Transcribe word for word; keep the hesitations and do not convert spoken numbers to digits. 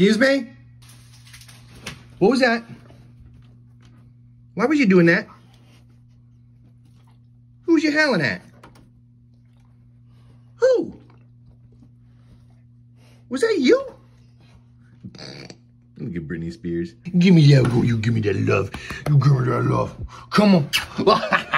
Excuse me? What was that? Why was you doing that? Who was you howling at? Who? Was that you? Look at Britney Spears. Give me that, you give me that love. You give me that love. Come on.